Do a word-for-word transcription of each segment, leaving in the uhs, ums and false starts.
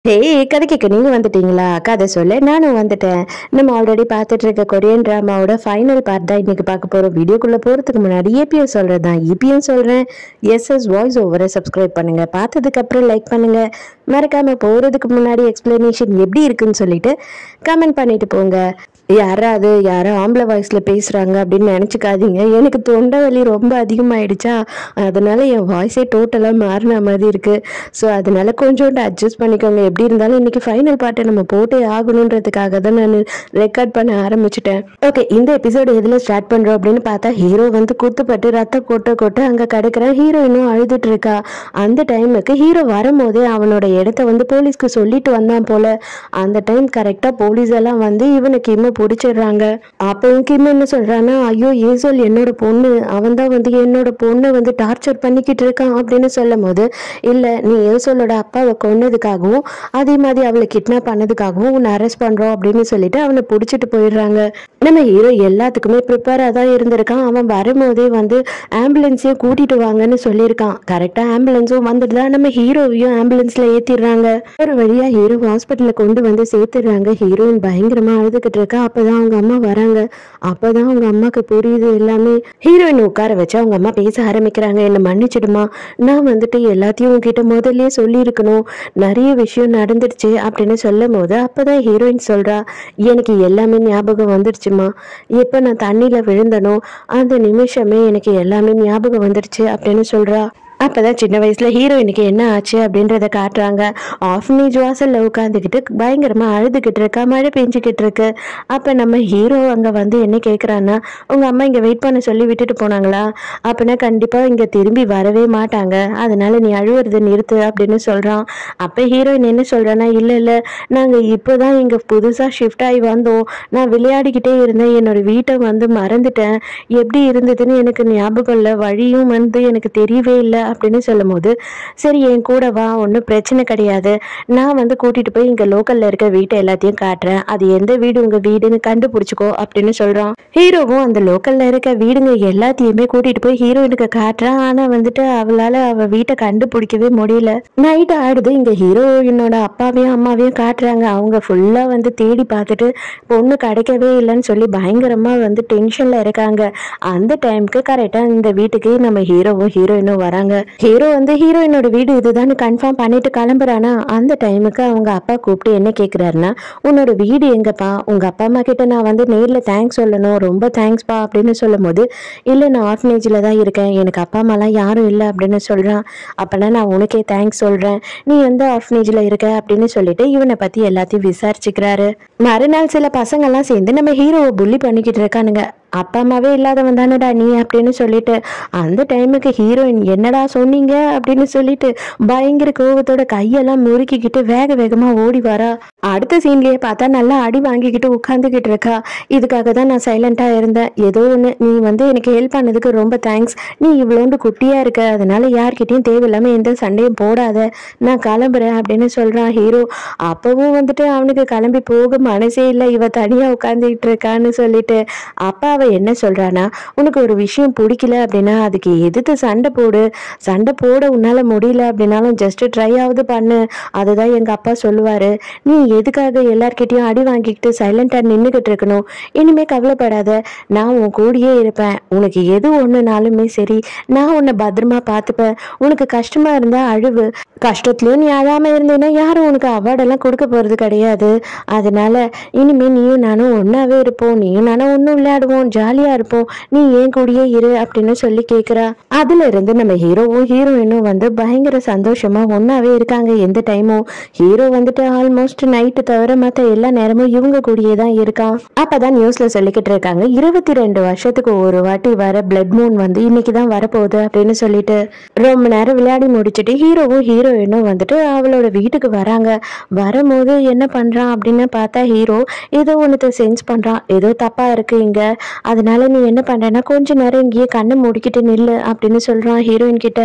ஏய் கதைக்கு நீங்க வந்துட்டீங்களா? கதை சொல்ல நானும் வந்துட்டேன். நம்ம ஆல்ரெடி பார்த்துட்டு இருக்க கொரியன் டிராமாவோட ஃபைனல் பார்ட் தான் இன்னைக்கு பார்க்க போறோம். வீடியோக்குள்ள போறதுக்கு முன்னாடி ஏபிஎம் சொல்றது தான் இபிஎம் சொல்றேன். எஸ்எஸ் வாய்ஸ் ஓவரை சப்ஸ்கிரைப் பண்ணுங்க. பார்த்ததுக்கு அப்புறம் லைக் பண்ணுங்க. மறக்காம போறதுக்கு முன்னாடி எக்ஸ்பிளனேஷன் எப்படி இருக்குன்னு சொல்லிட்டு கமெண்ட் பண்ணிட்டு போங்க. யாராவது யாரோ ஆம்பளை வாய்ஸ்ல பேசுறாங்க அப்படின்னு நினைச்சுக்காதீங்க. எனக்கு தொண்டை வலி ரொம்ப அதிகமாயிடுச்சா, அதனால என் வாய்ஸே டோட்டலா மாறின மாதிரி இருக்கு. ஸோ அதனால கொஞ்சோண்டு அட்ஜஸ்ட் பண்ணிக்கோங்க. எப்படி இருந்தாலும் இன்னைக்கு ஃபைனல் பார்ட்டை நம்ம போட்டே ஆகணுன்றதுக்காக தான் நான் ரெக்கார்ட் பண்ண ஆரம்பிச்சிட்டேன். ஓகே, இந்த எபிசோடு எதுல ஸ்டார்ட் பண்றோம் அப்படின்னு பார்த்தா, ஹீரோ வந்து குத்துப்பட்டு ரத்த கொட்ட கொட்ட அங்க கிடக்குற ஹீரோயினும் அழுதுட்டு இருக்கா. அந்த டைமுக்கு ஹீரோ வரும்போதே அவனோட இடத்த வந்து போலீஸ்க்கு சொல்லிட்டு வந்தான் போல. அந்த டைம் கரெக்டா போலீஸ் எல்லாம் வந்து இவனுக்கு கிம்ம பிடிச்சிடுறாங்க. அப்பவும் கிம் என்ன சொல்றான்னா, ஐயோ ஏசோல் என்னோட பொண்ணு, அவன் தான் வந்து என்னோட பொண்ணை வந்து டார்ச்சர் பண்ணிக்கிட்டு இருக்கான் அப்படின்னு சொல்லும் போது, இல்ல நீ ஏசோலோட அப்பாவை கொன்னதுக்காகவும் அதே மாதிரி அவளை கிட்னாப் பண்ணதுக்காகவும் உன்னை அரெஸ்ட் பண்றோம் அப்படின்னு சொல்லிட்டு அவனை பிடிச்சிட்டு போயிடுறாங்க. நம்ம ஹீரோ எல்லாத்துக்குமே ப்ரிப்பேரா தான் இருந்திருக்கான். அவன் வரும்போதே வந்து ஆம்புலன்ஸையும் கூட்டிட்டு வாங்கன்னு சொல்லியிருக்கான். கரெக்டா ஆம்புலன்ஸும் வந்துடுதா, நம்ம ஹீரோவையும் ஆம்புலன்ஸ்ல ஏத்திடுறாங்க. ஒரு வழியா ஹீரோ ஹாஸ்பிட்டல்ல கொண்டு வந்து சேர்த்துடுறாங்க. ஹீரோயின் பயங்கரமா அழுதுகிட்டு இருக்கா. அப்பதான் அவங்க அம்மா வராங்க. அப்பதான் அவங்க அம்மாக்கு புரியுது எல்லாமே. ஹீரோயின் உட்கார வச்சு அவங்க அம்மா பேச ஆரம்பிக்கிறாங்க. என்ன மன்னிச்சிடுமா, நான் வந்துட்டு எல்லாத்தையும் உங்ககிட்ட முதல்லயே சொல்லியிருக்கணும், நிறைய விஷயம் நடந்துருச்சு அப்படின்னு சொல்லும் போது அப்பதான் ஹீரோயின் சொல்றா, எனக்கு எல்லாமே ஞாபகம் வந்துருச்சுமா, எப்ப நான் தண்ணியில விழுந்தனோ அந்த நிமிஷமே எனக்கு எல்லாமே ஞாபகம் வந்துருச்சு அப்படின்னு சொல்றா. அப்பதான் சின்ன வயசுல ஹீரோயினுக்கு என்ன ஆச்சு அப்படின்றத காட்டுறாங்க. ஆஃப்னேஜ் வாசல்ல உட்காந்துக்கிட்டு பயங்கரமா அழுதுகிட்டு இருக்கா. மழை பெஞ்சுக்கிட்டு இருக்கு. அப்ப நம்ம ஹீரோ அங்க வந்து என்ன கேட்கறான்னா, உங்க அம்மா இங்க வெயிட் பண்ண சொல்லி விட்டுட்டு போனாங்களா? அப்படின்னா கண்டிப்பா இங்க திரும்பி வரவே மாட்டாங்க, அதனால நீ அழுவுறது நிறுத்து அப்படின்னு சொல்றான். அப்ப ஹீரோயின் என்ன சொல்றான்னா, இல்ல இல்ல நாங்க இப்போதான் இங்க புதுசா ஷிஃப்ட் ஆகி வந்தோம், நான் விளையாடிக்கிட்டே இருந்தேன், என்னோட வீட்டை வந்து மறந்துட்டேன், எப்படி இருந்ததுன்னு எனக்கு ஞாபகம் இல்லை, வழியும் வந்து எனக்கு தெரியவே இல்லை அப்படின்னு சொல்லும் போது, சரி என் கூட வா, ஒன்றும் பிரச்சனை கிடையாது, நான் வந்து கூட்டிட்டு போய் இங்க லோக்கல்ல இருக்க வீட்டை எல்லாத்தையும் காட்டுறேன், அது எந்த வீடு உங்க வீடுன்னு கண்டுபிடிச்சிக்கோ அப்படின்னு சொல்றான். ஹீரோவும் அந்த லோக்கல்ல இருக்க வீடுங்க எல்லாத்தையுமே கூட்டிட்டு போய் ஹீரோயினுக்கு காட்டுறான். ஆனா வந்துட்டு அவளால அவ வீட்டை கண்டுபிடிக்கவே முடியல. நைட் ஆயிடுது. இங்க ஹீரோயினோட அப்பாவையும் அம்மாவையும் காட்டுறாங்க. அவங்க ஃபுல்லா வந்து தேடி பார்த்துட்டு பொண்ணு கிடைக்கவே இல்லைன்னு சொல்லி பயங்கரமா வந்து டென்ஷன்ல இருக்காங்க. அந்த டைமுக்கு கரெக்டா இந்த வீட்டுக்கு நம்ம ஹீரோவும் ஹீரோயினும் வராங்க. ஹீரோ வந்து ஹீரோயினோட வீடு இதுதான் கன்ஃபார்ம் பண்ணிட்டு கிளம்புறானா. அந்த டைமுக்கு அவங்க அப்பா கூப்பிட்டு என்ன கேட்கிறாருன்னா, உன்னோட வீடு எங்கப்பா, உங்க அப்பா அம்மா கிட்ட நான் வந்து நேர்ல தேங்க்ஸ் சொல்லணும், ரொம்ப தேங்க்ஸ்பா அப்படின்னு சொல்லும் போது, இல்ல நான் ஆர்ஃபனேஜ்ல தான் இருக்கேன், எனக்கு அப்பா அம்மாலாம் யாரும் இல்லை அப்படின்னு சொல்றான். அப்பனா நான் உனக்கே தேங்க்ஸ் சொல்றேன், நீ எந்த ஆர்ஃபனேஜ்ல இருக்க அப்படின்னு சொல்லிட்டு இவனை பத்தி எல்லாத்தையும் விசாரிச்சுக்கிறாரு. மறுநாள் சில பசங்க எல்லாம் சேர்ந்து நம்ம ஹீரோவை புள்ளி பண்ணிக்கிட்டு இருக்கானுங்க. அப்பா அம்மாவே இல்லாதவன் தானடா நீ அப்படின்னு சொல்லிட்டு. அந்த டைமுக்கு ஹீரோயின் என்னடா சொன்னீங்க அப்படின்னு சொல்லிட்டு பயங்கர கோவத்தோட கையெல்லாம் முறுக்கிக்கிட்டு வேக வேகமா ஓடி வரா. அடுத்த சீன்லயே பார்த்தா நல்லா அடி வாங்கிக்கிட்டு உட்காந்துக்கிட்டு இருக்கா. இதுக்காக தான் நான் சைலண்டா இருந்தேன், ஏதோ ஒன்று, நீ வந்து எனக்கு ஹெல்ப் பண்ணதுக்கு ரொம்ப தேங்க்ஸ், நீ இவ்வளோண்டு குட்டியா இருக்க, அதனால யார்கிட்டையும் தேவையில்லாம எந்த சண்டையும் போடாத, நான் கிளம்புறேன் அப்படின்னு சொல்றான் ஹீரோ. அப்பவும் வந்துட்டு அவனுக்கு கிளம்பி போக மனசே இல்லை, இவ தனியா உட்காந்துக்கிட்டு இருக்கான்னு சொல்லிட்டு. அப்பா என்ன சொல்றானா, உனக்கு ஒரு விஷயம் பிடிக்கல அப்படின்னா அதுக்கு எதிர்த்து சண்டை போடு, சண்டை போட உன்னால முடியல அப்படின்னாலும் ஜஸ்ட் ட்ரை ஆகுது பண்ணு, அதுதான் எங்க அப்பா சொல்லுவாரு, நீ எதுக்காக எல்லார்கிட்டையும் அடி வாங்கிக்கிட்டு சைலண்டா நின்றுகிட்டு இருக்கணும், இனிமே கவலைப்படாத, நான் உன் கூடயே இருப்பேன், உனக்கு எது ஒண்ணுனாலுமே சரி நான் உன்னை பத்திரமா பார்த்துப்பேன், உனக்கு கஷ்டமா இருந்தா அழுவு, கஷ்டத்துலயும் நீ அழாம இருந்தேன்னா யாரும் உனக்கு அவார்டெல்லாம் கொடுக்க போறது கிடையாது, அதனால இனிமே நீயும் நானும் ஒன்னாவே இருப்போம், நீயும் நானும் ஒன்னும் விளையாடுவோம், ஜாலியா இருப்போம், நீ ஏன் கூடயே இரு அப்படின்னு சொல்லி கேக்குறா. அதுல இருந்து நம்ம ஹீரோவும் ஹீரோயினும் வந்து பயங்கர சந்தோஷமா ஒன்னாவே இருக்காங்க. எந்த டைமும் ஹீரோ வந்துட்டு ஆல்மோஸ்ட் நைட்டு தவிர மத்த எல்லா நேரமும் இவங்க கூடயே தான் இருக்கான். அப்பதான் நியூஸ்ல சொல்லிக்கிட்டு இருக்காங்க, இருபத்தி ரெண்டு வருஷத்துக்கு ஒரு வாட்டி வர பிளட் மூன் வந்து இன்னைக்குதான் வரப்போகுது அப்படின்னு சொல்லிட்டு. ரொம்ப நேரம் விளையாடி முடிச்சுட்டு ஹீரோவும் ஹீரோயினும் வந்துட்டு அவளோட வீட்டுக்கு வராங்க. வரும்போது என்ன பண்றான் அப்படின்னு பார்த்தா, ஹீரோ ஏதோ ஒன்னத்தை சென்ஸ் பண்றான், ஏதோ தப்பா இருக்கு இங்க, அதனால நீ என்ன பண்றேன்னா கொஞ்ச நேரம் இங்கேயே கண்ணை மூடிக்கிட்டு நில்லு அப்படின்னு சொல்றான் ஹீரோயின் கிட்ட.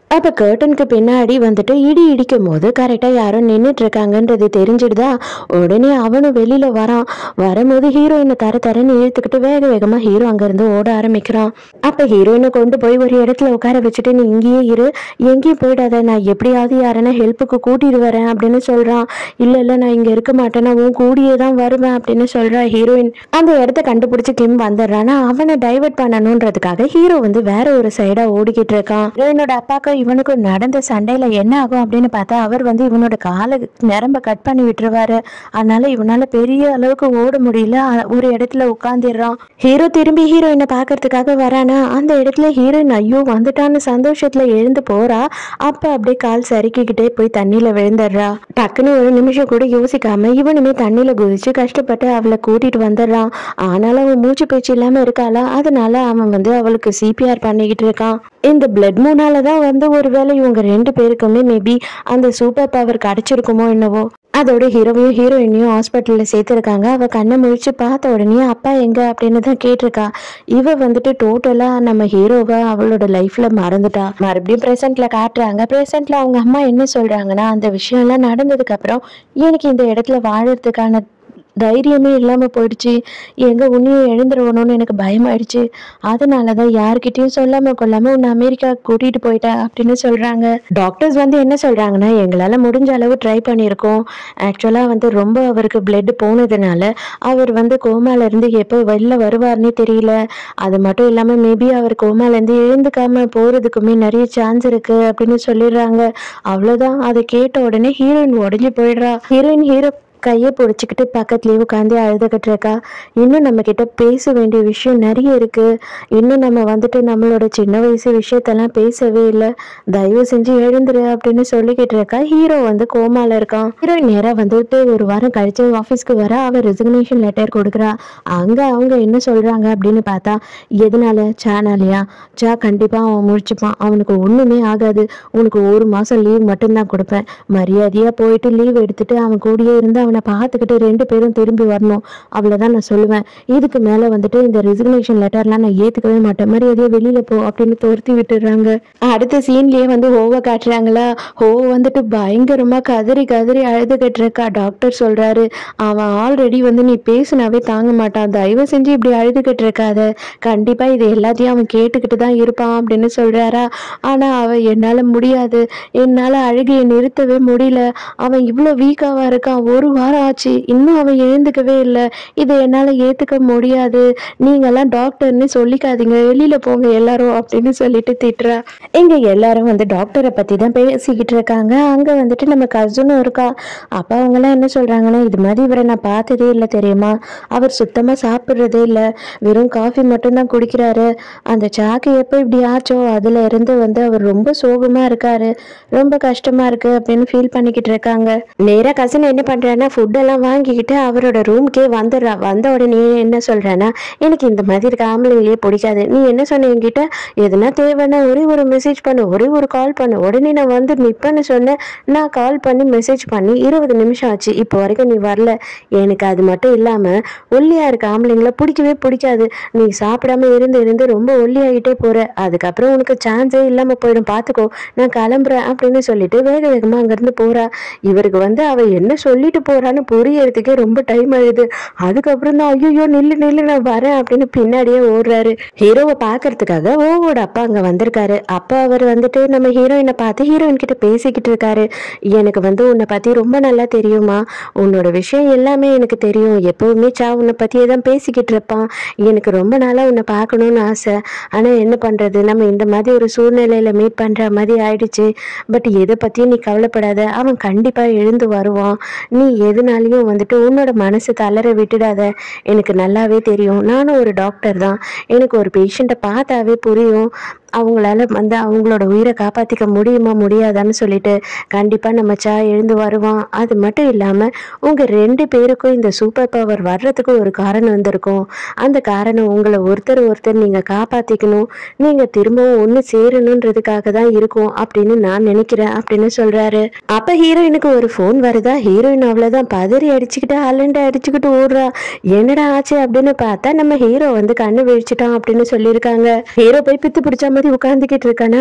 அப்ப கர்டனுக்கு பின்னாடி வந்துட்டு இடி இடிக்கும் போது கரெக்டா யாரும் நின்றுட்டு இருக்காங்கன்றது தெரிஞ்சிடுதா. உடனே அவனும் வெளியில வரான். வரும்போது ஹீரோயினை தர தரன்னு இழுத்துக்கிட்டு வேக வேகமா ஹீரோ அங்க இருந்து ஓட ஆரம்பிக்கிறான். அப்ப ஹீரோயினை கொண்டு போய் ஒரு இடத்துல உட்கார வச்சுட்டு நீ இங்கேயே இரு, எங்கேயும் போயிடாத, நான் எப்படியாவது யாரனா ஹெல்ப்புக்கு கூட்டிட்டு வரேன் அப்படின்னு சொல்றான். இல்ல இல்ல நான் இங்க இருக்க மாட்டேன், நான் உன் கூடியே தான் வருவேன் அப்படின்னு சொல்றா ஹீரோயின். அந்த இடத்த கண்டுபிடிச்சு கிம் வந்துடுறானா அவனை டைவர்ட் பண்ணணும்ன்றதுக்காக ஹீரோ வந்து வேற ஒரு சைடா ஓடிக்கிட்டு இருக்கான். ஹீரோயினோட அப்பாக்கு இவனுக்கு நடந்த சண்டையில என்ன ஆகும் அப்படின்னு பார்த்தா அவர் வந்து இவனோட காலை நரம்ப கட் பண்ணி விட்டுருவாரு. அதனால இவனால பெரிய அளவுக்கு ஓட முடியல. ஒரு இடத்துல உட்கார்ந்துடுறான். ஹீரோ திரும்பி ஹீரோயினை பாக்குறதுக்காக வரானா அந்த இடத்துல ஹீரோயின் ஐயோ வந்துட்டான்னு சந்தோஷத்துல எழுந்து போறா. அப்ப அப்படியே கால் சறுக்கிக்கிட்டே போய் தண்ணியில விழுந்துடுறா. டக்குன்னு ஒரு நிமிஷம் கூட யோசிக்காம இவனுமே தண்ணியில குதிச்சு கஷ்டப்பட்டு அவளை கூட்டிட்டு வந்துடுறான். ஆனாலும் அவன் மூச்சு பேச்சு இல்லாம இருக்காளா, அதனால அவன் வந்து அவளுக்கு சிபிஆர் பண்ணிக்கிட்டு இருக்கான். இந்த பிளட் மூணாலதான் வந்து ஒருவேளை இவங்க ரெண்டு பேருக்குமே மேபி அந்த சூப்பர் பவர் கிடைச்சிருக்குமோ என்னவோ. அதோட ஹீரோவையும் ஹீரோயினையும் ஹாஸ்பிட்டல்ல சேர்த்திருக்காங்க. அவ கண்ணை முழிச்சு பார்த்த உடனே அப்பா எங்க அப்படின்னு தான் கேட்டிருக்கா. இவ வந்துட்டு டோட்டலா நம்ம ஹீரோவை அவளோட லைஃப்ல மறந்துட்டா. மறுபடியும் பிரசன்ட்ல காட்டுறாங்க. பிரசன்ட்ல அவங்க அம்மா என்ன சொல்றாங்கன்னா அந்த விஷயம் எல்லாம் நடந்ததுக்கு அப்புறம் எனக்கு இந்த இடத்துல வாழறதுக்கான தைரியமே இல்லாம போயிடுச்சு, எங்க உன்னையும் எழுந்துருவணும்னு எனக்கு பயமாயிடுச்சு, அதனாலதான் யார்கிட்டயும் சொல்லாம கொள்ளாம உன்னை அமெரிக்கா கூட்டிட்டு போயிட்டேன் அப்படின்னு சொல்றாங்க. டாக்டர்ஸ் வந்து என்ன சொல்றாங்கன்னா எங்களால முடிஞ்ச அளவு ட்ரை பண்ணியிருக்கோம். ஆக்சுவலா வந்து ரொம்ப அவருக்கு பிளட் போனதுனால அவர் வந்து கோமால இருந்து எப்போ வெளில வருவார்னே தெரியல. அது மட்டும் இல்லாம மேபி அவர் கோமால இருந்து எழுந்துக்காம போறதுக்குமே நிறைய சான்ஸ் இருக்கு அப்படின்னு சொல்லிடுறாங்க. அவ்வளவுதான். அதை கேட்ட உடனே ஹீரோயின் உடஞ்சி போயிடுறா. ஹீரோயின் ஹீரோ கையை பிடிச்சிக்கிட்டு பக்கத்துலேயே உட்காந்து அழுதுகிட்டு இருக்கா. இன்னும் நம்ம கிட்ட பேச வேண்டிய விஷயம் நிறைய இருக்கு. இன்னும் நம்ம வந்துட்டு நம்மளோட சின்ன வயசு விஷயத்தெல்லாம் பேசவே இல்லை, தயவு செஞ்சு எழுந்துரு அப்படின்னு சொல்லிக்கிட்டு இருக்கா. ஹீரோ வந்து கோமால இருக்கான். ஹீரோயின் நேரா வந்துட்டு ஒரு வாரம் கழிச்சு ஆஃபீஸ்க்கு வர அவ ரெசிக்னேஷன் லெட்டர் கொடுக்குறா. அங்க அவங்க என்ன சொல்றாங்க அப்படின்னு பார்த்தா எதனால சானாலியா சா கண்டிப்பா அவன் முடிச்சுப்பான், அவனுக்கு ஒண்ணுமே ஆகாது, உனக்கு ஒரு மாசம் லீவ் மட்டும்தான் கொடுப்பேன், மரியாதையா போயிட்டு லீவ் எடுத்துட்டு அவன் கூடயே இருந்து அவனை பார்த்துக்கிட்டு ரெண்டு பேரும் திரும்பி வரணும், அவ்வளவுதான் நான் சொல்லுவேன். இதுக்கு மேல வந்துட்டு இந்த ரெசிக்னேஷன் லெட்டர்லாம் நான் ஏத்துக்கவே மாட்டேன், மரியாதையா வெளியில போ அப்படின்னு துரத்தி விட்டுடுறாங்க. அடுத்த சீன்லயே வந்து ஹோவை காட்டுறாங்களா. ஹோ வந்துட்டு பயங்கரமா கதறி கதறி அழுதுகிட்டு இருக்கா. டாக்டர் சொல்றாரு அவன் ஆல்ரெடி வந்து நீ பேசினாவே தாங்க மாட்டான், தயவு செஞ்சு இப்படி அழுதுகிட்டு இருக்காத, கண்டிப்பா இது எல்லாத்தையும் அவன் கேட்டுக்கிட்டு தான் இருப்பான் அப்படின்னு சொல்றாரா. ஆனா அவ என்னால முடியாது, என்னால அழுகையை நிறுத்தவே முடியல, அவன் இவ்வளவு வீக்காவா இருக்கான், ஒரு வாரம் ஆச்சு இன்னும் அவன் எழுந்துக்கவே இல்லை, இதை என்னால ஏத்துக்க முடியாது, நீங்கெல்லாம் டாக்டர்னு சொல்லிக்காதீங்க, வெளியில போங்க எல்லாரும் அப்படின்னு சொல்லிட்டு திட்டுறா. இங்க எல்லாரும் வந்து டாக்டரை பத்தி தான் பேசிக்கிட்டு இருக்காங்க. அங்க வந்துட்டு நம்ம கசனும் இருக்கா. அப்ப அவங்க எல்லாம் என்ன சொல்றாங்கன்னா இது மாதிரி இவரை நான் பார்த்ததே இல்லை தெரியுமா, அவர் சுத்தமா சாப்பிடுறதே இல்லை, வெறும் காஃபி மட்டும் தான் குடிக்கிறாரு, அந்த சாக்கு எப்போ இப்படி ஆச்சோ அதுல இருந்து வந்து அவர் ரொம்ப சோகமா இருக்காரு, ரொம்ப கஷ்டமா இருக்கு அப்படின்னு ஃபீல் பண்ணிக்கிட்டு இருக்காங்க. நேரா கசன் என்ன பண்றான்னா ஃபுட்டெல்லாம் வாங்கிக்கிட்டு அவரோட ரூம்க்கே வந்துடுறா. வந்த உடனே என்ன சொல்றேன்னா எனக்கு இந்த மாதிரி இருக்க ஆம்பளைங்களே பிடிக்காது, நீ என்ன சொன்ன என்கிட்ட, எதுனா தேவைன்னா ஒரே ஒரு மெசேஜ் பண்ணு, ஒரே ஒரு கால் பண்ணு, உடனே நான் வந்து நிப்பேன்னு சொன்னேன், நான் கால் பண்ணி மெசேஜ் பண்ணி இருபது நிமிஷம் ஆச்சு, இப்போ வரைக்கும் நீ வரல, எனக்கு அது மட்டும் இல்லாம ஒல்லியா இருக்க ஆம்பளைங்களை பிடிக்கவே பிடிக்காது, நீ சாப்பிடாம இருந்து இருந்து ரொம்ப ஒல்லியாகிட்டே போற, அதுக்கப்புறம் உனக்கு சான்ஸே இல்லாம போயிடும் பார்த்துக்கோ, நான் கிளம்புறேன் அப்படின்னு சொல்லிட்டு வேக வேகமா அங்கிருந்து போறா. இவருக்கு வந்து அவ என்ன சொல்லிட்டு போறான்னு புரியறதுக்கே ரொம்ப டைம் ஆகுது. அதுக்கப்புறம் தான் ஐயோ நில்லு நில்லு நான் வரேன் அப்படின்னு பின்னாடியே ஓடுறாரு. ஹீரோவை பாக்குறதுக்காக ஓவோட அப்பா அங்க வந்திருக்காரு. அப்பா அவர் வந்துட்டு நம்ம ஹீரோயினை பார்த்து ஹீரோயின் கிட்ட பேசிக்கிட்டு இருக்காரு. எனக்கு வந்து உன்னை பத்தி ரொம்ப நல்லா தெரியுமா, உன்னோட விஷயம் எல்லாமே எனக்கு தெரியும், எப்பவுமே சா உன்னை பத்தியே தான் பேசிக்கிட்டு இருப்பான், எனக்கு ரொம்ப நாளா உன்னை பார்க்கணும்னு ஆசை, ஆனா என்ன பண்றது நம்ம இந்த மாதிரி ஒரு சூழ்நிலையில மீட் பண்ற மாதிரி ஆயிடுச்சு, பட் எதை பத்தியும் நீ கவலைப்படாத, அவன் கண்டிப்பா எழுந்து வருவான், நீ எதுனாலையும் வந்துட்டு உன்னோட மனசு தளர விட்டுடாத, எனக்கு நல்லாவே தெரியும், நானும் ஒரு டாக்டர் தான், எனக்கு ஒரு பேஷண்ட்டை பார்த்தாவே புரியும் அவங்களால வந்து அவங்களோட உயிரை காப்பாற்றிக்க முடியுமா முடியாதான்னு சொல்லிட்டு, கண்டிப்பாக நம்ம சா எழுந்து வருவான், அது மட்டும் இல்லாமல் உங்கள் ரெண்டு பேருக்கும் இந்த சூப்பர் பவர் வர்றதுக்கு ஒரு காரணம் வந்திருக்கும், அந்த காரணம் உங்களை ஒருத்தர் ஒருத்தர் நீங்கள் காப்பாற்றிக்கணும், நீங்கள் திரும்பவும் ஒன்று சேரணுன்றதுக்காக தான் இருக்கும் அப்படின்னு நான் நினைக்கிறேன் அப்படின்னு சொல்கிறாரு. அப்போ ஹீரோயினுக்கு ஒரு ஃபோன் வருதா. ஹீரோயின் அவ்வளோதான் பதறி அடிச்சுக்கிட்டு அலண்டை அடிச்சுக்கிட்டு ஓடுறா. என்னடா ஆச்சு அப்படின்னு பார்த்தா நம்ம ஹீரோ வந்து கண்ணு விழிச்சிட்டான் அப்படின்னு சொல்லியிருக்காங்க. ஹீரோ போய் பித்து பிடிச்ச மாதிரி உட்காந்துக்கிட்டு இருக்கானா.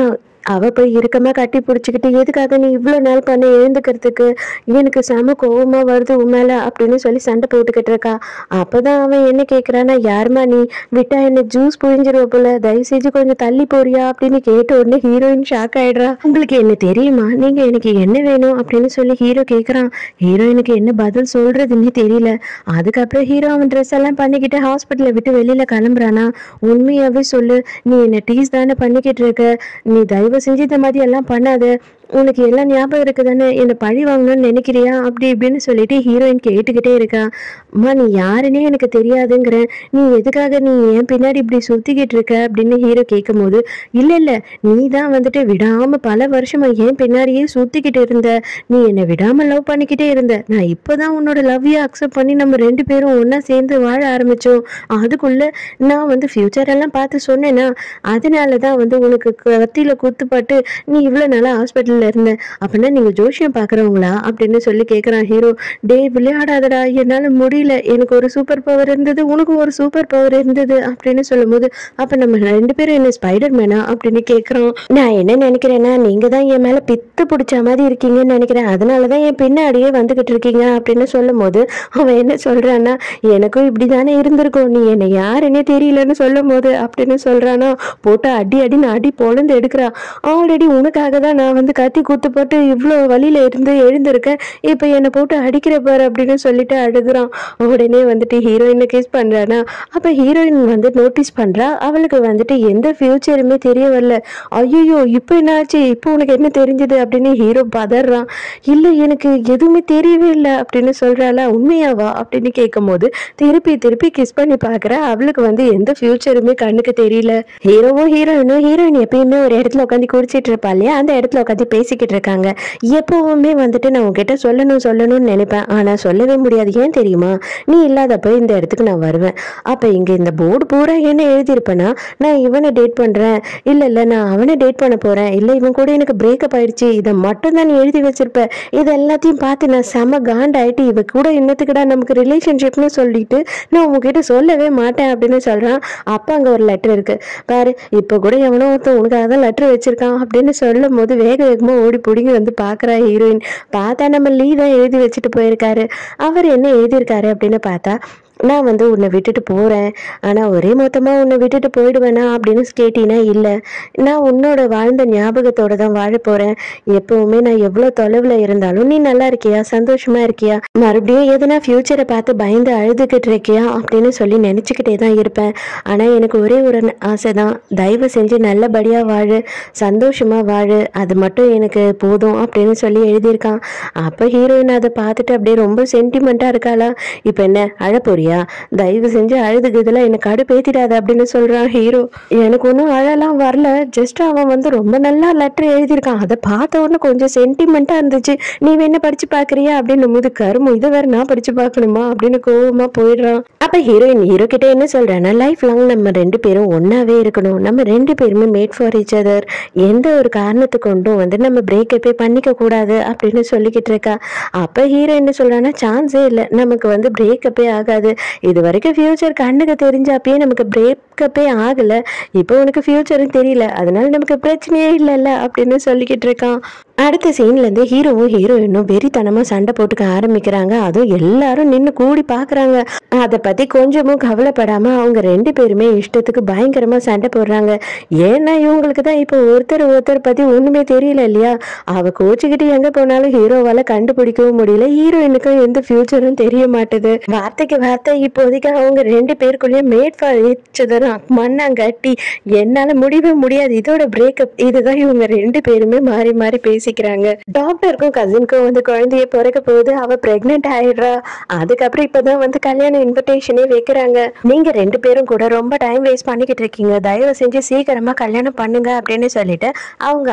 அவ போய் இறுக்கமா கட்டி பிடிச்சிக்கிட்டு எதுக்காக நீ இவ்வளோ நாள் பண்ண எழுந்துக்கிறதுக்கு எனக்கு செம கோவமா வருது உண்மையில அப்படின்னு சொல்லி சண்டை போட்டுக்கிட்டு இருக்கா. அப்பதான் அவன் என்ன கேட்குறான்னா, யாருமா நீ, விட்டா என்ன ஜூஸ் புழிஞ்சிருவ போல, தயவு செஞ்சு கொஞ்சம் தள்ளி போறியா அப்படின்னு கேட்ட உடனே ஹீரோயின் ஷாக் ஆயிடுறா. உங்களுக்கு என்ன தெரியுமா, நீங்க எனக்கு என்ன வேணும் அப்படின்னு சொல்லி ஹீரோ கேட்குறான். ஹீரோயினுக்கு என்ன பதில் சொல்றதுன்னே தெரியல. அதுக்கப்புறம் ஹீரோ அவன் ட்ரெஸ் எல்லாம் பண்ணிக்கிட்டு ஹாஸ்பிட்டலை விட்டு வெளியில கிளம்புறானா. உண்மையாவே சொல்லு, நீ என்ன டீஸ் தானே பண்ணிக்கிட்டு இருக்க, நீ தயவு செஞ்சு இந்த மாதிரி எல்லாம் பண்ணாத, உனக்கு எல்லாம் ஞாபகம் இருக்குதானே, என்னை பழி வாங்கணும்னு நினைக்கிறியா அப்படி இப்படின்னு சொல்லிட்டு ஹீரோயின் கேட்டுக்கிட்டே இருக்கா. அம்மா நீ யாருன்னே எனக்கு தெரியாதுங்கிற, நீ எதுக்காக நீ என் பின்னாடி இப்படி சுத்திக்கிட்டு இருக்க அப்படின்னு ஹீரோ கேட்கும் போது, இல்ல இல்ல நீ தான் வந்துட்டு விடாம பல வருஷமா என் பின்னாடியே சுத்திக்கிட்டு இருந்த, நீ என்னை விடாம லவ் பண்ணிக்கிட்டே இருந்த, நான் இப்போதான் உன்னோட லவ்வையை அக்செப்ட் பண்ணி நம்ம ரெண்டு பேரும் ஒன்னா சேர்ந்து வாழ ஆரம்பிச்சோம், அதுக்குள்ள நான் வந்து ஃபியூச்சர் எல்லாம் பார்த்து சொன்னேன்னா அதனாலதான் வந்து உனக்கு கத்தியில குத்துப்பட்டு நீ இவ்வளவு நாளா ஹாஸ்பிட்டல் இருந்த, அப்படின்னா நீங்க ஜோசியம் பாக்குறவங்களா அப்படின்னு சொல்லி கேக்குறான் ஹீரோ. டே விளையாடாதடா, என்னால முடியல, எனக்கு ஒரு சூப்பர் பவர் இருந்தது, உனக்கு ஒரு சூப்பர் பவர் இருந்தது அப்படின்னு சொல்லும் போது, அப்ப நம்ம ரெண்டு பேரும் என்ன ஸ்பைடர் மேனா அப்படின்னு கேக்குறோம். நான் என்ன நினைக்கிறேன்னா, நீங்க தான் என் மேல பித்து பிடிச்ச மாதிரி இருக்கீங்கன்னு நினைக்கிறேன், அதனாலதான் என் பின்னாடியே வந்துகிட்டு இருக்கீங்க அப்படின்னு சொல்லும் போது அவன் என்ன சொல்றான்னா, எனக்கும் இப்படிதானே இருந்திருக்கும், நீ என்ன யாருன்னே தெரியலன்னு சொல்லும் போது அப்படின்னு சொல்றானா. போட்டு அடி அடின்னு அடி பொழந்து எடுக்கிறா. ஆல்ரெடி உனக்காக தான் நான் வந்து கத்தி குத்து போட்டு இவ்வளோ வழியில இருந்து எழுந்திருக்கேன், இப்போ என்னை போட்டு அடிக்கிற பாரு அப்படின்னு சொல்லிட்டு அழுகுறான். உடனே வந்துட்டு ஹீரோயினை கிஸ் பண்றானா. அப்ப ஹீரோயின் வந்து நோட்டீஸ் பண்றா, அவளுக்கு வந்துட்டு எந்த ஃபியூச்சருமே தெரிய வரல. ஐயோ இப்போ என்ன ஆச்சு, இப்போ உனக்கு என்ன தெரிஞ்சது அப்படின்னு ஹீரோ பதறான். இல்லை எனக்கு எதுவுமே தெரியவே இல்லை அப்படின்னு சொல்றாளா. உண்மையாவா அப்படின்னு கேட்கும் போது திருப்பி திருப்பி கிஸ் பண்ணி பார்க்குறா. அவளுக்கு வந்து எந்த ஃபியூச்சருமே கண்ணுக்கு தெரியல. ஹீரோவும் ஹீரோயினும், ஹீரோயின் எப்பயுமே ஒரு இடத்துல உட்காந்து குடிச்சிட்டு இருப்பா இல்லையா, அந்த இடத்துல உட்காந்து பேசிக்கிட்டு இருக்காங்க. எப்பவுமே வந்துட்டு நான் உங்ககிட்ட சொல்லணும் சொல்லணும்னு நினைப்பேன், ஆனா சொல்லவே முடியாது, ஏன் தெரியுமா, நீ இல்லாதப்ப இந்த இடத்துக்கு நான் வருவேன், அப்ப இங்க இந்த போர்டு பூரா என்ன எழுதியிருப்பேன்னா, நான் இவனை டேட் பண்றேன், இல்ல இல்ல நான் அவனை டேட் பண்ண போறேன், இல்ல இவன் கூட எனக்கு பிரேக்கப் ஆயிடுச்சு, இதை மட்டும் தான் நீ எழுதி வச்சிருப்ப. இது எல்லாத்தையும் பார்த்து நான் செம காண்ட் ஆயிட்டு, இவ கூட இன்னத்துக்குடா நமக்கு ரிலேஷன்ஷிப்னு சொல்லிட்டு நான் உங்ககிட்ட சொல்லவே மாட்டேன் அப்படின்னு சொல்றான். அப்ப அங்க ஒரு லெட்டர் இருக்கு பாரு, இப்ப கூட எவனோ ஒருத்தன் உனக்காக தான் லெட்டர் வச்சிருக்கான் அப்படின்னு சொல்லும் போது வேக வேகமா ஓடி பிடிங்கி வந்து பாக்குறா ஹீரோயின். பார்த்தா நம்ம லீ தான் எழுதி வச்சுட்டு போயிருக்காரு. அவர் என்ன எழுதியிருக்காரு அப்படின்னு பார்த்தா, நான் வந்து உன்னை விட்டுட்டு போகிறேன், ஆனால் ஒரே மொத்தமாக உன்னை விட்டுட்டு போயிடுவேனா அப்படின்னு கேட்டீங்கன்னா இல்லை, நான் உன்னோட வாழ்ந்த ஞாபகத்தோடு தான் வாழ போகிறேன், எப்போவுமே நான் எவ்வளோ தொலைவில் இருந்தாலும் நீ நல்லா இருக்கியா, சந்தோஷமாக இருக்கியா, மறுபடியும் எதுனா ஃப்யூச்சரை பார்த்து பயந்து அழுதுகிட்டு இருக்கியா அப்படின்னு சொல்லி நினச்சிக்கிட்டே தான் இருப்பேன், ஆனால் எனக்கு ஒரே ஒரு ஆசை தான், தயவு செஞ்சு நல்லபடியாக வாழு, சந்தோஷமாக வாழு, அது மட்டும் எனக்கு போதும் அப்படின்னு சொல்லி எழுதியிருக்கான். அப்போ ஹீரோயின் அதை பார்த்துட்டு அப்படியே ரொம்ப சென்டிமெண்ட்டாக இருக்காளா. இப்போ என்ன அழப்போறியா, தயவு செஞ்சு அழுதுக்குதுல என்ன கடுப்பேத்திடாத அப்படின்னு சொல்றான் ஹீரோ. எனக்கு ஒன்றும் அழலாம் வரல, ஜஸ்ட் அவன் வந்து ரொம்ப நல்லா லெட்டர் எழுதியிருக்கான், அதை பார்த்த உடனே கொஞ்சம் சென்டிமெண்ட்டாக இருந்துச்சு, நீ என்ன படிச்சு பார்க்குறியா அப்படின்னு போது, கருமு இதை வேற நான் படிச்சு பார்க்கணுமா அப்படின்னு கோவமா போயிடுறான். அப்போ ஹீரோயின் ஹீரோ கிட்ட என்ன சொல்றான்னா, லைஃப் லாங் நம்ம ரெண்டு பேரும் ஒன்னாவே இருக்கணும், நம்ம ரெண்டு பேருமே மேட் ஃபார் ஈச் அதர், எந்த ஒரு காரணத்து கொண்டும் வந்து நம்ம பிரேக்கப்பே பண்ணிக்க கூடாது அப்படின்னு சொல்லிக்கிட்டு இருக்கா. அப்போ ஹீரோ என்ன சொல்றான்னா, சான்ஸே இல்லை, நமக்கு வந்து பிரேக்கப்பே ஆகாது, இது வரைக்கும் ஃபியூச்சர் கண்ணுக்கு தெரிஞ்சப்பயே நமக்கு பிரேக்கப்பே ஆகல, இப்போ உனக்கு ஃபியூச்சரும் தெரியல, அதனால நமக்கு பிரச்சனையே இல்லைல்ல அப்படின்னு சொல்லிக்கிட்டு இருக்கான். அடுத்த சீன்ல இருந்து ஹீரோவும் ஹீரோயினும் வெறித்தனமா சண்டை போட்டுக்க ஆரம்பிக்கிறாங்க. அதுவும் எல்லாரும் நின்று கூடி பாக்குறாங்க. அதை பத்தி கொஞ்சமும் கவலைப்படாம அவங்க ரெண்டு பேருமே இஷ்டத்துக்கு பயங்கரமா சண்டை போடுறாங்க. ஏன்னா இவங்களுக்கு தான் இப்போ ஒருத்தர் ஒருத்தர் பத்தி ஒண்ணுமே தெரியல இல்லையா. அவ கோச்சுக்கிட்டு எங்க போனாலும் ஹீரோவால கண்டுபிடிக்கவும் முடியல, ஹீரோயினுக்கும் எந்த ஃபியூச்சரும் தெரிய மாட்டுது. வார்த்தைக்கு வார்த்தை இப்போதைக்கு அவங்க ரெண்டு பேருக்குள்ளேயும் மேட் ஃபார் ஈச் அதர் மண்ணாங்கட்டி, என்னால முடியவே முடியாது, இதோட பிரேக்கப், இதுதான் இவங்க ரெண்டு பேருமே மாறி மாறி பேசி யோசிக்கிறாங்க. டாக்டருக்கும் கசினுக்கும் வந்து குழந்தைய பிறக்க போகுது, அவ பிரெக்னென்ட் ஆயிடுறா. அதுக்கப்புறம் இப்பதான் வந்து கல்யாண இன்விடேஷனே வைக்கிறாங்க. நீங்க ரெண்டு பேரும் கூட ரொம்ப டைம் வேஸ்ட் பண்ணிக்கிட்டு இருக்கீங்க, தயவு செஞ்சு சீக்கிரமா கல்யாணம் பண்ணுங்க அப்படின்னு சொல்லிட்டு அவங்க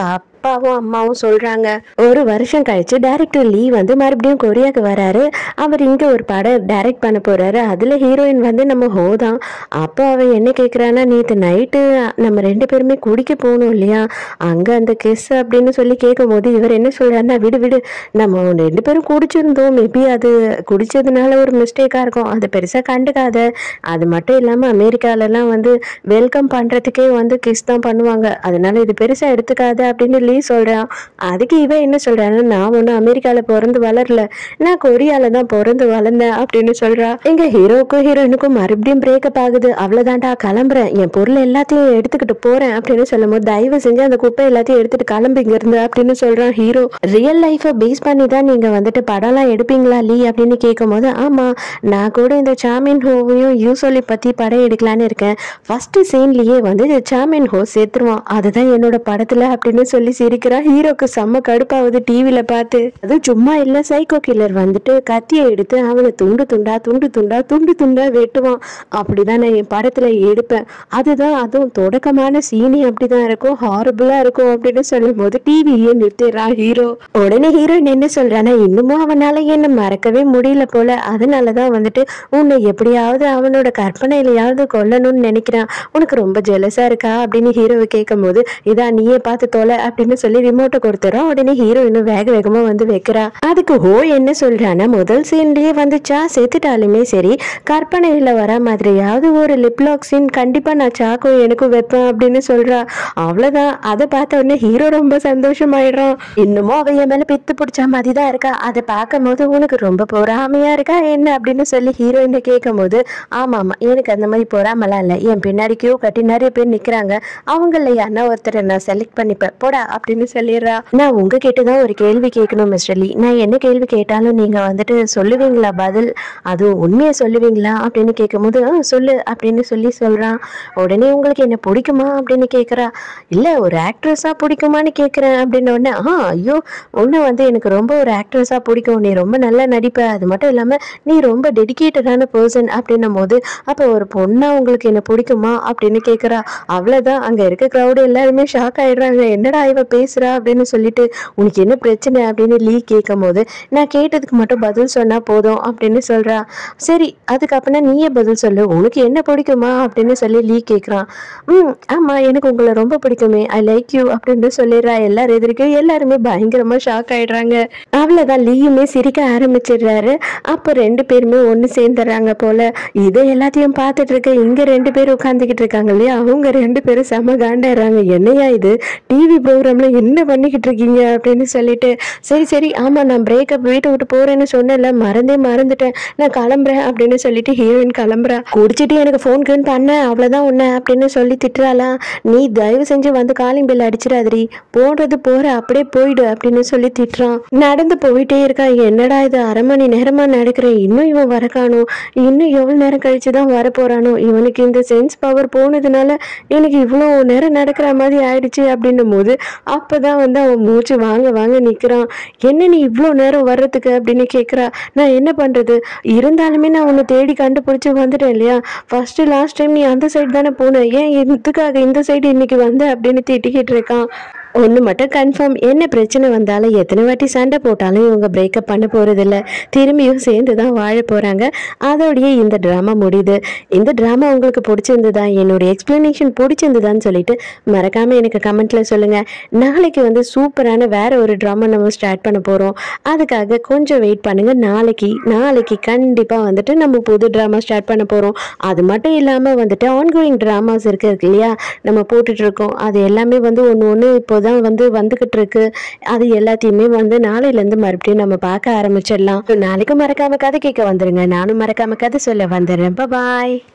அப்பாவும் அம்மாவும் சொல்றாங்க. ஒரு வருஷம் கழிச்சு டைரக்டர் லீ வந்து மறுபடியும் கொரியாக்கு வராரு. அவர் இங்க ஒரு படம் டைரக்ட் பண்ண போறாரு. அதுல ஹீரோயின் வந்து நம்ம ஹோ தான். அப்போ அவ என்ன கேக்குறான்னா, நேத்து நைட்டு நம்ம ரெண்டு பேருமே குடிக்க போகணும் இல்லையா, அங்க அந்த கிஸ் அப்படின்னு சொல்லி கேட்கும் போது இவர் என்ன சொல்றாருன்னா, விடு விடு நம்ம ரெண்டு பேரும் குடிச்சிருந்தோம், மேபி அது குடிச்சதுனால ஒரு மிஸ்டேக்கா இருக்கும், அது பெருசா கண்டுக்காத. அது மட்டும் இல்லாம அமெரிக்காலலாம் வந்து வெல்கம் பண்றதுக்கே வந்து கிஸ் தான் பண்ணுவாங்க, அதனால இது பெருசா எடுத்துக்காத அப்படின்னு லீ சொல்றான். அதுக்கு இவ என்ன சொல்றான்னா, நான் ஒன்றும் அமெரிக்கால பிறந்து வளரல, நான் கொரியால தான் பிறந்து வளர்ந்தேன் அப்படின்னு சொல்றா. எங்க ஹீரோக்கும் ஹீரோயினுக்கும் மறுபடியும் பிரேக்கப் ஆகுது. அவ்வளவுதான்டா, கிளம்புறேன், என் பொருள் எல்லாத்தையும் எடுத்துக்கிட்டு போறேன் அப்படின்னு சொல்லும் போது, தயவு செஞ்சு அந்த குப்பை எல்லாத்தையும் எடுத்துட்டு கிளம்பு இங்க இருந்து அப்படின்னு சொல்றான் ஹீரோ. ரியல் லைஃபை பேஸ் பண்ணி தான் நீங்க வந்துட்டு படம்லாம் எடுப்பீங்களா லீ அப்படின்னு கேட்கும் போது, ஆமா நான் கூட இந்த சாமின் ஹோவையும் யூசோலி பத்தி படம் எடுக்கலான்னு இருக்கேன், ஃபர்ஸ்ட் சீன்லயே வந்து சாமின் ஹோ சேர்த்துருவான், அதுதான் என்னோட படத்துல அப்படின்னு சொல்லி சிரிக்கிறா. ஹீரோக்கு செம்ம கடுப்பாவது டிவில பார்த்து. அது சும்மா இல்ல, சைக்கோ கில்லர் வந்துட்டு கத்தியை எடுத்து அவனை துண்டு துண்டா துண்டு துண்டா துண்டு துண்டா வெட்டுவான். அப்படிதான் நான் என் படத்துல எடுப்பேன், அதுதான் அதுவும் தொடக்கமான சீனே அப்படிதான் இருக்கும், ஹாரபிளா இருக்கும் அப்படின்னு சொல்லும் போது டிவியே நிறுத்திடுறான் ஹீரோ. உடனே ஹீரோயின் என்ன சொல்றானா, இன்னமும் அவனால என்ன மறக்கவே முடியல போல, அதனாலதான் வந்துட்டு உன்னை எப்படியாவது அவனோட கற்பனையிலையாவது கொல்லணும்னு நினைக்கிறான், உனக்கு ரொம்ப ஜெலஸா இருக்கா அப்படின்னு ஹீரோவை கேட்கும் போது, இதான் நீயே பார்த்து தொலை அப்படின்னு சொல்லி ரிமோட்டை கொடுத்துறான். உடனே ஹீரோயினும் வேக வேகமா வந்து வைக்கிறா. அதுக்கு ஹோ என்ன சொல்றானா, முதல் சீன்லயே வந்துச்சா செத்துட்டாலுமே சரி, கற்பனையில வர மாதிரியாவது ஒரு லிப்லாக் சீன் கண்டிப்பா நான் சாக்கோ எனக்கும் வைப்பேன் அப்படின்னு சொல்றா. அவ்வளவுதான். அதை பார்த்த உடனே ஹீரோ ரொம்ப சந்தோஷமாயிடுறான். இன்னமும் அவ என் மேல பித்து பிடிச்ச மாதிரி தான் இருக்கா, அதை பார்க்கும் போது உனக்கு ரொம்ப பொறாமையா இருக்கா என்ன அப்படின்னு சொல்லி ஹீரோயினை கேட்கும் போது, ஆமா ஆமா எனக்கு அந்த மாதிரி பொறாமலாம் இல்லை, என் பின்னாடி கியூ கட்டி நிறைய பேர் நிக்கிறாங்க, அவங்கள யாருன்னா ஒருத்தரை நான் செலக்ட் பண்ணிப்பேன் போடா அப்படின்னு சொல்லிடுறா. நான் உங்ககிட்ட தான் ஒரு கேள்வி கேட்கணும் மிஸ்டர் லீ, நான் என்ன கேள்வி கேட்டாலும் நீங்க வந்துட்டு சொல்லுவீங்களா பதில், அதுவும் உண்மையை சொல்லுவீங்களா அப்படின்னு கேட்கும் போது, சொல்லு அப்படின்னு சொல்லி சொல்றான். உடனே உங்களுக்கு என்ன பிடிக்குமா அப்படின்னு கேட்குறா. இல்லை ஒரு ஆக்ட்ரஸாக பிடிக்குமான்னு கேட்குறேன் அப்படின்னு உடனே, ஆ ஐயோ உன்னை வந்து எனக்கு ரொம்ப ஒரு ஆக்ட்ரஸாக பிடிக்கும், நீ ரொம்ப நல்லா நடிப்ப, அது மட்டும் இல்லாமல் நீ ரொம்ப டெடிக்கேட்டடான பர்சன் அப்படின்னும் போது, அப்போ ஒரு பொண்ணா உங்களுக்கு என்ன பிடிக்குமா அப்படின்னு கேட்குறா. அவ்வளோதான், அங்கே இருக்க க்ரௌடு எல்லாருமே ஷாக் ஆகிடுறாங்க, என்னடா இவ பேசுகிறா அப்படின்னு சொல்லிட்டு. உனக்கு என்ன பிரச்சனை அப்படின்னு லீ கேட்கும் போது, நான் கேட்டதுக்கு மட்டும் பதில் சொன்னால் போதும் அப்படின்னு சொல்கிறா. சரி அதுக்கப்புறம் நீயே பதில் சொல்லு, உனக்கு என்ன பிடிக்குமா அப்படின்னு சொல்லி லீ கேட்குறான். ம் ஆமாம் எனக்கு உங்களை ரொம்ப பிடிக்குமே, ஐ லைக் யூ அப்படின்னு சொல்லிடுறா. எல்லாரும் எதிர்க்கும் எல்லாருமே பயங்கரமாக ஷாக் ஆகிடுறாங்க. அவ்வளோதான், லீயுமே சிரிக்க ஆரம்பிச்சிடுறாரு. அப்போ ரெண்டு பேருமே ஒன்று சேர்ந்துடுறாங்க போல. இதை எல்லாத்தையும் பார்த்துட்டு இருக்க இங்கே ரெண்டு பேரும் உட்காந்துக்கிட்டு இருக்காங்க இல்லையா, அவங்க ரெண்டு பேரும் செம காண்டாடுறாங்க. என்னையா இது டிவி ப்ரோக்ராம்ல என்ன பண்ணிக்கிட்டு இருக்கீங்க அப்படின்னு சொல்லிட்டு, சரி சரி ஆமாம் நான் பிரேக்கப் வீட்டை விட்டு போறேன்னு சொன்னேன்ல, மறந்தே மறந்துட்டேன், நான் கிளம்புறேன் அப்படின்னு சொல்லிட்டு ஹீரோயின் கிளம்புறா. குடிச்சிட்டு எனக்கு ஃபோன் கேன் பண்ண அவ்வளோதான் உன்னை அப்படின்னு சொல்லி திட்டுறாளாம். நீ தயவு செஞ்சு வந்து காலிங் பெல் அடிச்சிடாதீ, போடுறது போற அப்படியே போயிடு அப்படின்னு சொல்லி திட்டுறான். நடந்து போயிட்டே இருக்கா. என்னடா இது அரை மணி நேரமா நடக்கிறேன், இன்னும் இவன் வர காணும், இன்னும் எவ்வளோ நேரம் கழிச்சு தான் வர போறானோ, இவனுக்கு இந்த சென்ஸ் பவர் போனதுனால எனக்கு இவ்வளோ நேரம் நடக்கிற மாதிரி ஆயிடுச்சு அப்படின்னும் போது, அப்பதான் வந்து அவன் மூச்சு வாங்க வாங்க நிற்கிறான். என்ன நீ இவ்வளோ நேரம் வர்றதுக்கு அப்படின்னு கேட்குறா. நான் என்ன பண்றது, இருந்தாலுமே நான் உன்னை தேடி கண்டுபிடிச்சி வந்துட்டேன் இல்லையா, ஃபர்ஸ்ட் லாஸ்ட் டைம் நீ அந்த சைடு தானே போன, ஏன் இதுக்காக இந்த சைடு இன்னைக்கு வந்த அப்படின்னு திட்டிக்கிட்டு இருக்கான். ஒன்று மட்டும் கன்ஃபார்ம், என்ன பிரச்சனை வந்தாலும் எத்தனை வாட்டி சண்டை போட்டாலும் இவங்க பிரேக்கப் பண்ண போகிறதில்ல, திரும்பியும் சேர்ந்து தான் வாழ போகிறாங்க. அதோடைய இந்த ட்ராமா முடியுது. இந்த ட்ராமா உங்களுக்கு பிடிச்சிருந்ததா, என்னுடைய எக்ஸ்ப்ளனேஷன் பிடிச்சிருந்ததான்னு சொல்லிட்டு மறக்காமல் எனக்கு கமெண்ட்டில் சொல்லுங்கள். நாளைக்கு வந்து சூப்பரான வேற ஒரு ட்ராமா நம்ம ஸ்டார்ட் பண்ண போகிறோம், அதுக்காக கொஞ்சம் வெயிட் பண்ணுங்கள். நாளைக்கு நாளைக்கு கண்டிப்பாக வந்துட்டு நம்ம புது ட்ராமா ஸ்டார்ட் பண்ண போகிறோம். அது மட்டும் இல்லாமல் வந்துட்டு ஆன்கோயிங் ட்ராமாஸ் இருக்கு இருக்கு இல்லையா, நம்ம போட்டுட்ருக்கோம், அது எல்லாமே வந்து ஒன்று ஒன்று இப்போ தான் வந்து வந்துகிட்டு இருக்கு. அது எல்லாத்தையுமே வந்து நாளையிலேருந்து மறுபடியும் நம்ம பார்க்க ஆரம்பிச்சிடலாம். நாளைக்கும் மறக்காம கதை கேட்க வந்துருங்க, நானும் மறக்காம கதை சொல்ல வந்துடுறேன். பாய்.